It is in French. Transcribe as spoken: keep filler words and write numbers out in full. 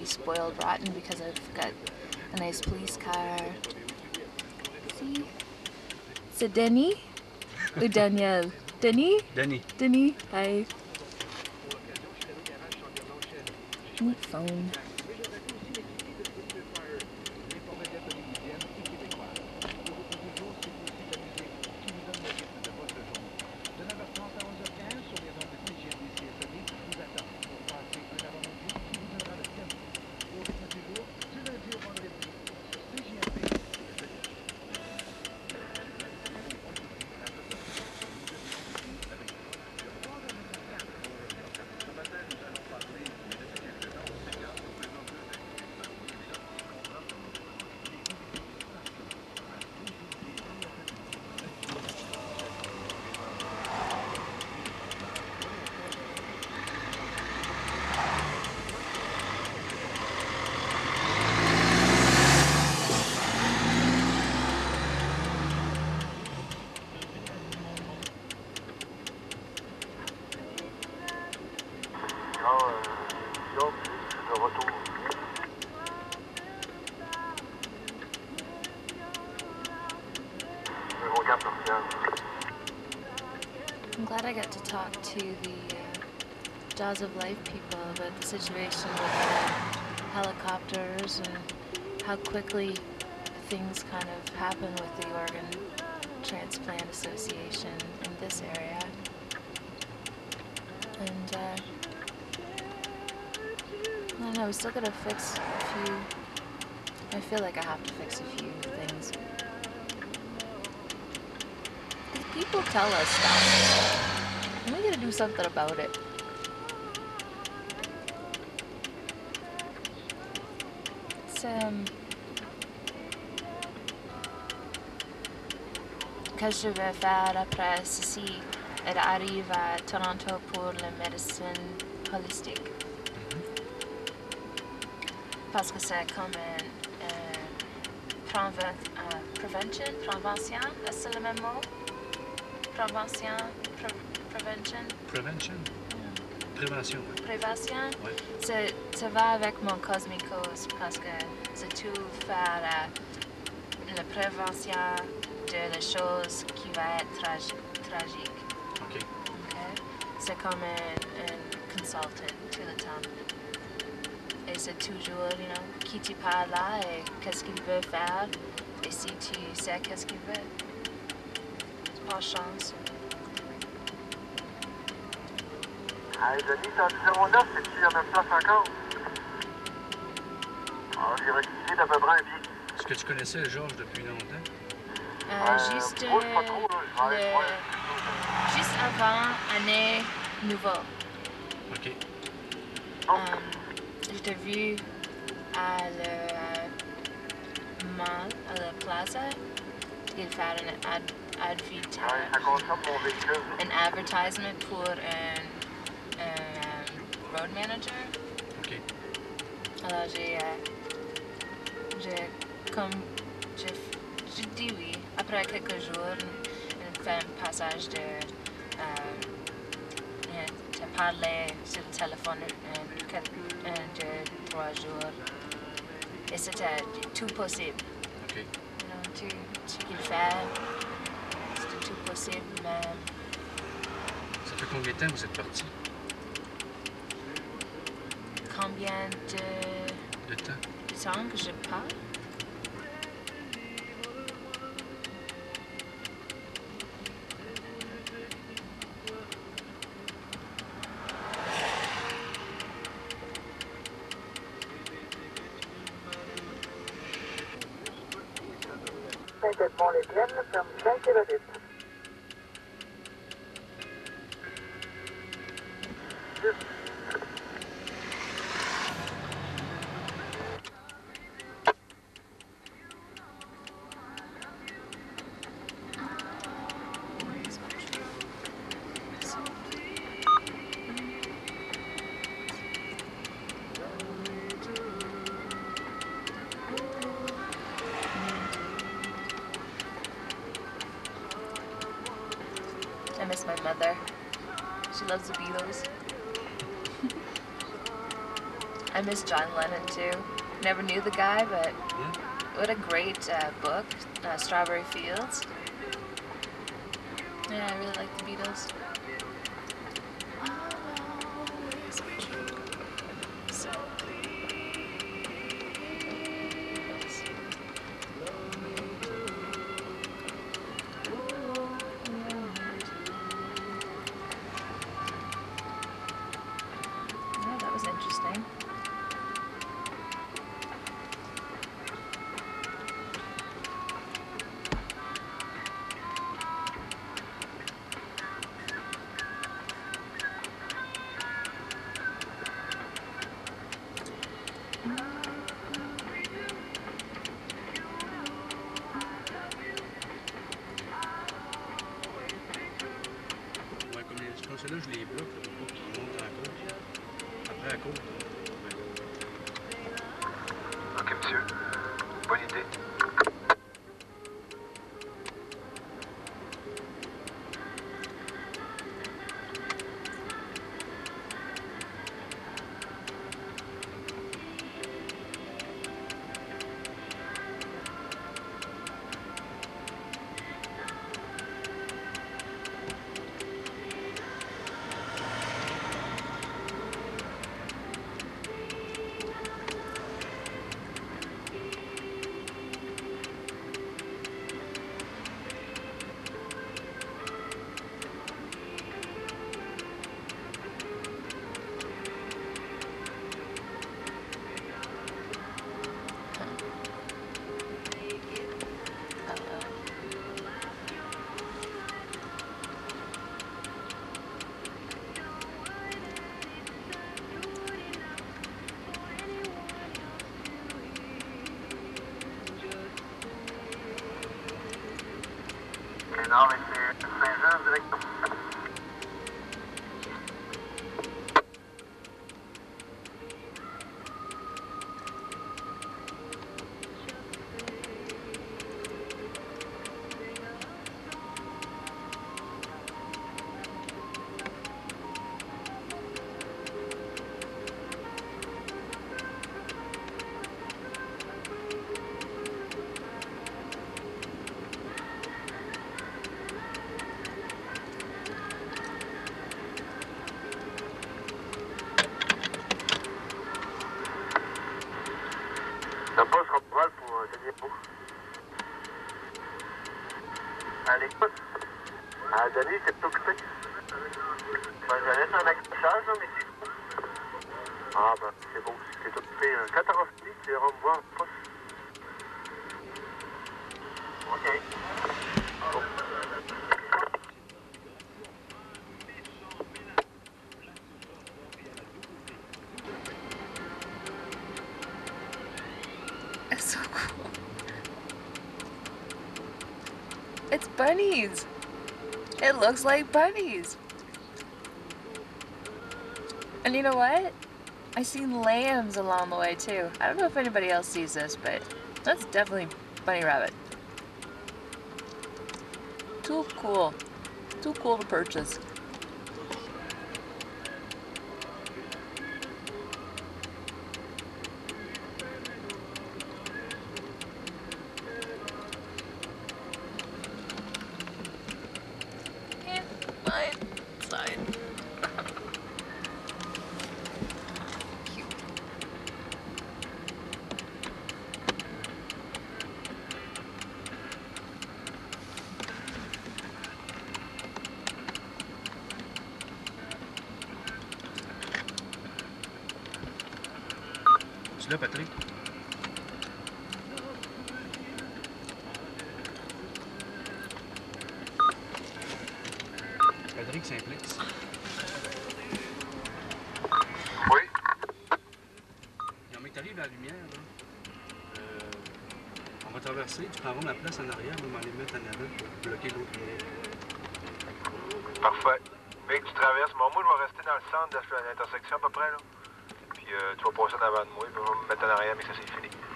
be spoiled rotten because I've got a nice police car. See? C'est Denis? Ou Daniel? Denis? Denis. Denis, hi. Neat phone. I'm glad I got to talk to the uh, Jaws of Life people about the situation with the helicopters and how quickly things kind of happen with the Organ Transplant Association in this area. And uh, I don't know, we still gotta fix a few, I feel like I have to fix a few things. People tell us stuff, and we gotta do something about it. It's, um... Qu'est-ce que je vais faire après ceci? Elle arrive à Toronto pour la médecine holistique. Parce que c'est comme un... un prevention, prévention, est-ce le même mot? Prévention, pre prevention. Prevention? Mm. Prévention. Oui. Prévention? Oui. Ça va avec mon cosmicos parce que c'est tout faire la, la prévention de la chose qui va être tragi tragique. OK. Okay? C'est comme un, un consultant tout le temps. Et c'est toujours, you know, qui tu parles là et qu'est-ce qu'il veut faire. Et si tu sais qu'est-ce qu'il veut. Pas chance. Hey Denis, ton numéro neuf, c'est-tu à la même place encore? Ah, j'ai reculé d'à peu près un pied. Est-ce que tu connaissais Georges depuis longtemps? Euh, euh, juste, moi, pas trop, là. le, Ouais, juste avant année nouveau. OK. Oh. Um, je t'ai vu à le mall, à la plaza. Il fait un ad Advita, ouais, ça consomme mon véhicule. an advertisement pour un, un road manager. OK. Alors j'ai, euh, j'ai comme, j'ai, j'ai dit oui. Après quelques jours, on fait un passage de, euh, de parler sur le téléphone un, un, deux, trois jours. Et c'était tout possible. OK. You know, tout ce qu'il fait. C'était tout possible, mais... Ça fait combien de temps que vous êtes parti? Combien de... De temps? de temps que je parle? Saint-Edmond-les-Plaines, ferme cinq kilomètres. I miss my mother. She loves the Beatles. I miss John Lennon too. Never knew the guy, but Yeah. what a great uh, book, uh, Strawberry Fields. Yeah, I really like the Beatles. Yeah, that was interesting. Ouais, comme les ceux-là, je les bloque là, pour pas qu'ils montent en côte. Après, à côte. Ok, monsieur. Bonne idée. Non, mais c'est Saint-Jean directement. Le poste corporal pour euh, Denis Beau. À l'écoute. Ah, Denis, c'est tout occupé. Ben, je laisse un accrochage, là, mais c'est tout. Ah, ben, c'est beau, c'est tout occupé. Quand t'auras fini, tu iras me voir le poste. OK. Bon. It's so cool. It's bunnies. It looks like bunnies. And you know what? I seen lambs along the way too. I don't know if anybody else sees this, but that's definitely bunny rabbit. Too cool. Too cool to purchase. Tu là, Patrick? Patrick Simplex. Oui. Quand on est arrivé à la lumière, là, euh, on va traverser, tu prendras ma place en arrière, on va m'aller mettre en avant pour bloquer l'autre lumière. Parfait. Dès que tu traverses, bon, moi, je vais rester dans le centre de l'intersection à peu près, là. Puis euh, tu vas passer en avant de moi, puis on va me mettre en arrière, mais ça, c'est fini.